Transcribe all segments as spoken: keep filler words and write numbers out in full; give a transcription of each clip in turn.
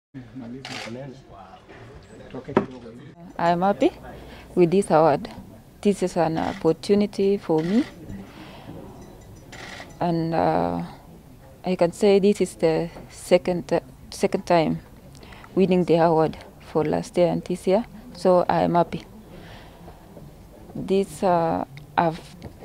I'm happy with this award. This is an opportunity for me, and uh, I can say this is the second uh, second time winning the award for last year and this year. So I'm happy. This uh, have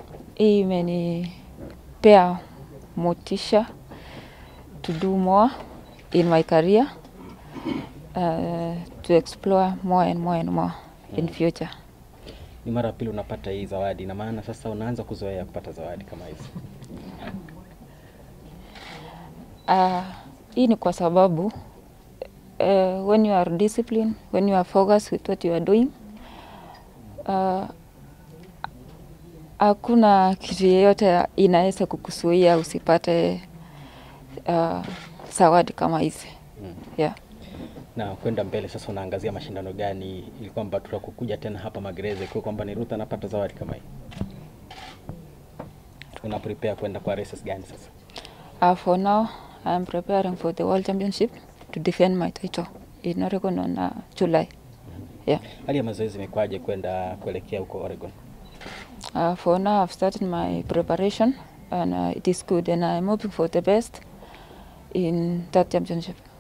imenipea motisha to do more in my career, uh, to explore more and more and more in future. Ni mara pili unapata hii zawadi, na maana sasa unaanza kuzoea kupata zawadi kama hizi. Uh, hii ni kwa sababu uh, when you are disciplined, when you are focused with what you are doing, uh, hakuna kitu yoyote inaweza kukuzuia usipate uh, zawadi kama hizi. Mm. Yeah. Na kwenda mbele sasa unaangazia mashindano gani ili kwamba tutakukuja tena hapa Magereza kwa kwamba ni Ruth anapata zawadi kama hii? Una prepare kwenda kwa races gani sasa? Uh, for now I am preparing for the World Championship to defend my title in Oregon on uh, July. Yeah. Hali ya mazoezi imekwaje kwenda kuelekea huko Oregon? Uh, for now I've started my preparation and uh, it is good, and I'm hoping for the best in that championship.